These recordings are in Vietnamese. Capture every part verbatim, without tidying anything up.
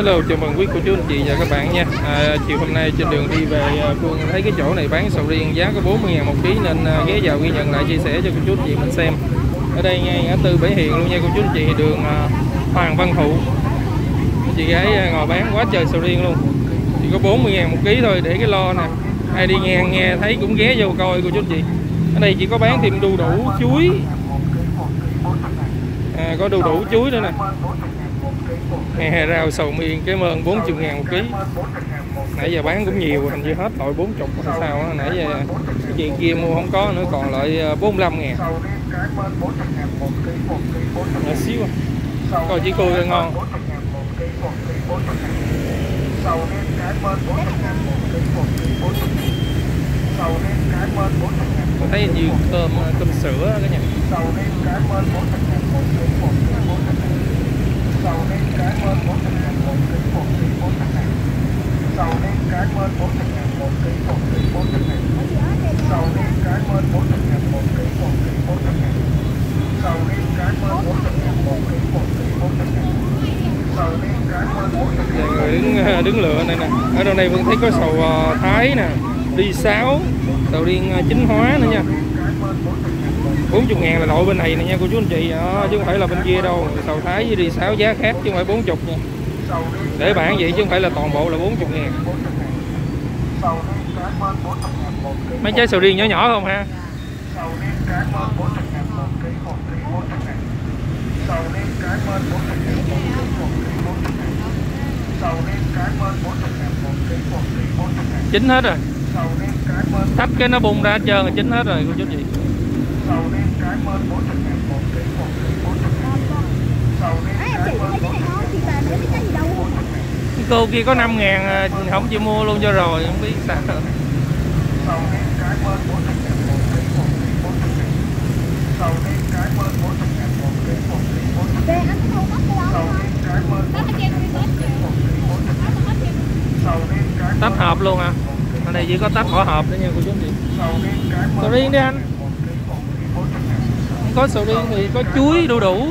Hello, chào mừng quý cô chú anh chị và các bạn nha. À, chiều hôm nay trên đường đi về Phương thấy cái chỗ này bán sầu riêng giá có bốn mươi ngàn một ký nên ghé vào ghi nhận lại chia sẻ cho cô chú anh chị mình xem. Ở đây ngay ngã tư Bảy Hiền luôn nha cô chú anh chị, đường Hoàng Văn Thụ. Chị gái ngồi bán quá trời sầu riêng luôn. Chỉ có bốn mươi ngàn một ký thôi, để cái lo nè. Ai đi ngang nghe thấy cũng ghé vô coi cô chú anh chị. Ở đây chỉ có bán thêm đu đủ, chuối. À, có đu đủ, chuối nữa nè. Hè rau sầu miên cái mơn bốn mươi ngàn một ký. Nãy giờ bán cũng nhiều, hình như hết loại bốn mươi hay sao đó. Nãy giờ cái chị kia mua không có nữa, còn lại bốn mươi lăm ngàn. Nhỏ xíu coi chỉ cua ra ngon. Mình thấy nhiều cơm cơm sữa cả nhà. Sầu riêng cái mơn bốn mươi ngàn một ký, một ký bốn mươi ngàn. Sầu riêng cái mơn bốn mươi ngàn một ký, một ký bốn mươi ngàn. Sầu riêng cái mơn bốn mươi ngàn một ký, một ký bốn mươi ngàn. Sầu riêng cái mơn bốn mươi ngàn một ký, một ký bốn mươi ngàn. Sầu riêng cái mơn bốn mươi ngàn. Người đứng đứng lựa này nè. Ở đâu này vẫn thấy có sầu Thái nè, đi sáu, sầu riêng chính hóa nữa nha. bốn mươi ngàn là loại bên này nè nha cô chú anh chị, đó, chứ không phải là bên kia đâu. Sầu Thái với đi sáu giá khác chứ không phải bốn mươi nha. Để bạn vậy chứ không phải là toàn bộ là bốn mươi ngàn. Mấy trái sầu riêng nhỏ nhỏ không ha? Chín hết rồi. Thách cái nó bung ra hết trơn là chín hết rồi cô chú chị. Sầu riêng cái mơn bốn mươi ngàn một ký, một ký bốn mươi ngàn. Sầu riêng cái mơn bốn mươi ngàn. Cô kia có năm ngàn không chịu mua luôn cho rồi, không biết sao. Sầu riêng cái mơn bốn mươi ngàn một ký, một ký bốn mươi ngàn. Sầu riêng cái mơn bốn mươi ngàn một ký, một ký bốn mươi ngàn. Sầu riêng cái mơn bốn mươi ngàn một ký, một ký bốn mươi ngàn. Sầu riêng cái tách hộp luôn à. Ở đây chỉ có tách vỏ hộp nữa nha cô chú chị. Sầu riêng đi anh. Có sầu riêng thì có chuối đu đủ.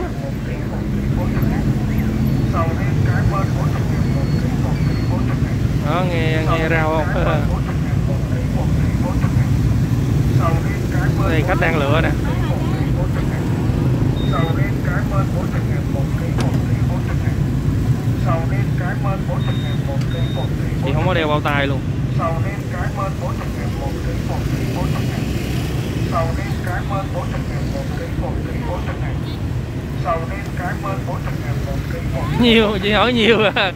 Đó, nghe nghe rau không? Đây khách đang lựa nè. Chị không có đeo bao tay luôn. Sầu riêng cái mơn bốn mươi ngàn một ký, một ký bốn mươi ngàn. Sầu riêng cái mơn bốn mươi ngàn một ký, một ký bốn mươi ngàn. Sầu riêng cái mơn bốn mươi ngàn một ký, một ký. Nhiều, chị hỏi nhiều à.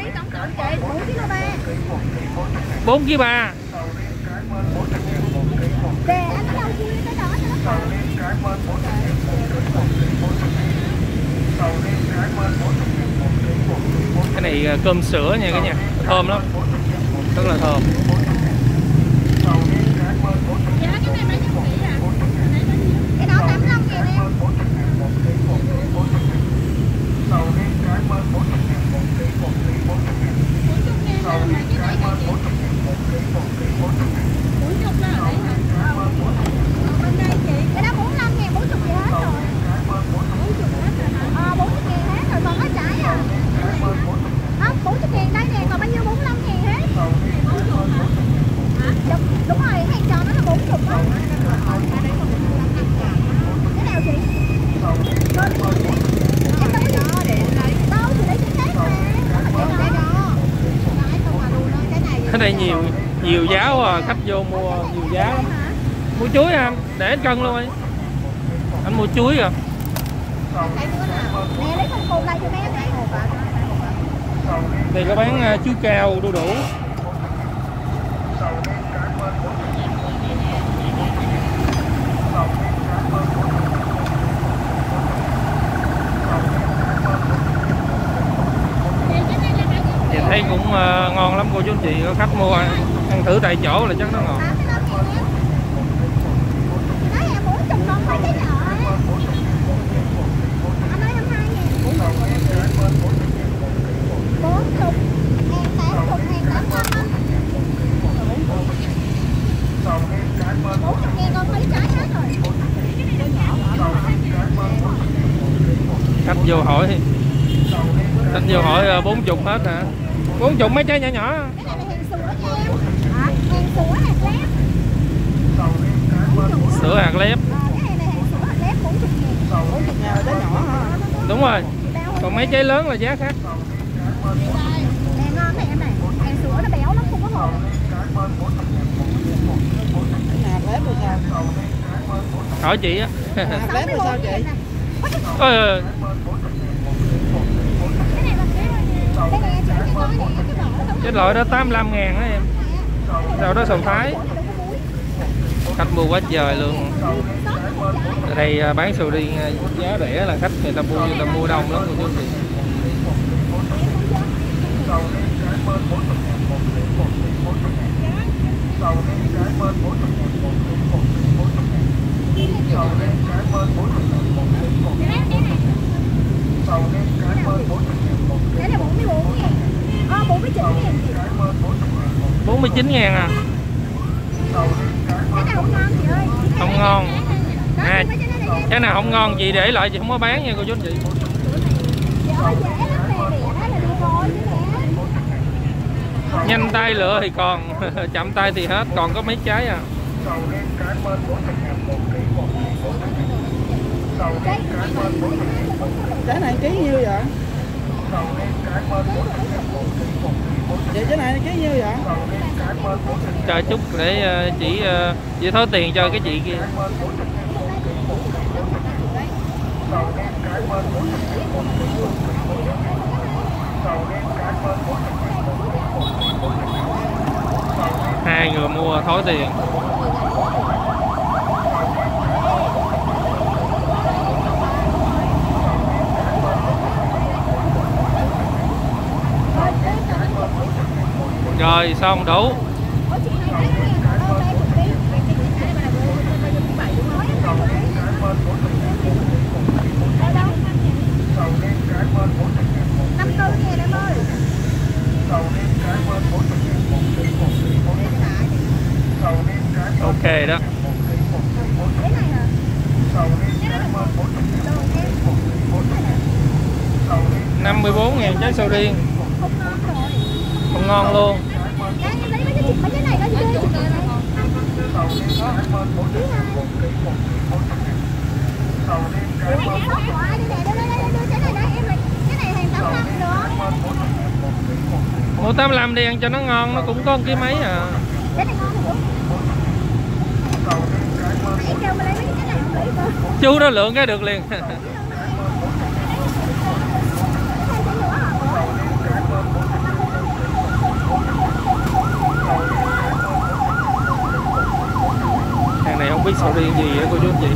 bốn ký ba. Sầu riêng cái mơn bốn mươi ngàn một ký, một ký. Sầu riêng cái mơn bốn mươi ngàn một ký, một ký bốn mươi ngàn. Sầu riêng cái mơn bốn mươi ngàn một ký, một ký bốn mươi ngàn. Cái này cơm sữa nha cả nhà, thơm lắm. Rất là thơm. Dạ cái này bao nhiêu ký à? Cái đó tám mươi lăm ngàn em. bốn mươi ngàn một ký, một ký bốn mươi ngàn. Sầu riêng cái mơn bốn mươi ngàn một ký, một ký bốn mươi ngàn. Sầu riêng cái mơn bốn mươi ngàn một ký, một ký bốn mươi ngàn. bốn mươi là ở đây hả? Bên đây chị. Cái đó bốn mươi lăm ngàn, bốn mươi gì hết rồi. bốn mươi hết rồi hả? Ờ bốn mươi ngàn hết rồi, còn có trái à? Không, bốn mươi ngàn đây nè, còn bao nhiêu bốn mươi lăm ngàn hết. Đúng, đúng rồi, hàng tròn nó là bốn mươi á. Cái nào chị? Em đâu có để đây. Đâu thì lấy cái khác mà. Ở đây nhiều nhiều giá quá, khách vô mua nhiều giá lắm. Mua chuối anh, để anh cân luôn đi. Anh mua chuối à? Nè lấy con cồn đây cho mấy em đây. Đây có bán chuối cao đu đủ. Chị thấy cũng uh, ngon lắm cô chú anh chị, có khách mua ăn, ăn thử tại chỗ là chắc nó ngon. Khách vô hỏi Thanh Dầu hỏi bốn chục hết hả? Bốn chục mấy trái nhỏ nhỏ. Cái này là hàng sữa nha em. Hả? Hàng sữa hạt lép. Sữa hạt lép. Ờ, cái này là hàng sữa hạt lép bốn mươi ngàn. bốn mươi ngàn là trái nhỏ hả? Đúng rồi. Còn mấy trái lớn là giá khác. Nè ngon này em này. Hàng sữa nó béo lắm, không có hồn. Hạt lép là sao? Hỏi chị á. Hạt lép là sao chị? Ôi, Cái này là cái cái này chị cái gói này cái vỏ nó cái loại đó tám mươi lăm ngàn đó em. Sau đó sầu thái. Khách mua quá trời luôn. Ở đây bán sầu riêng giá rẻ là khách người ta mua người ta mua đông lắm cô chú chị. Cái này bốn mươi bốn ngàn. Ờ bốn mươi chín ngàn chị. bốn mươi chín ngàn à? Cái này không ngon chị ơi. Không ngon. À, cái nào không ngon chị để lại chị không có bán nha cô chú anh chị. Chị ơi dễ lắm nè, đẻ là đi coi chứ nè. Nhanh tay lựa thì còn, chậm tay thì hết, còn có mấy trái à. Trái này ký nhiêu vậy? Vậy trái này ký nhiêu vậy? Chờ chút để uh, chị uh, chị thối tiền cho cái chị kia. Hai người mua thối tiền. Rồi xong đủ. năm tư ngàn em ơi. Ok đó. Cái này hả? năm mươi bốn ngàn trái sầu riêng. Không ngon rồi. Không ngon luôn. Em lấy mấy cái mấy cái này đó chị đi. Mua tám mươi lăm đi ăn cho nó ngon, nó cũng có một cái mấy à. Cái này ngon không? Em kêu mà lấy mấy cái này không lấy cơ. Chú đó lượng cái được liền. Hàng này không biết sầu riêng gì á cô chú anh chị.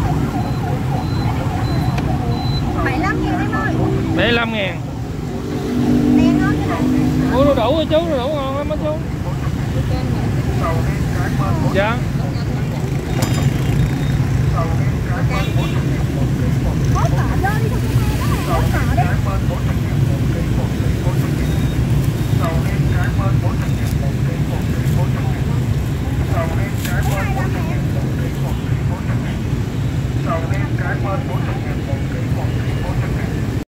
bảy mươi lăm ngàn em ơi. bảy mươi lăm ngàn. Nè ngon như này. Ủa nó đủ rồi chú, nó đủ ngon lắm á chú. Dạ.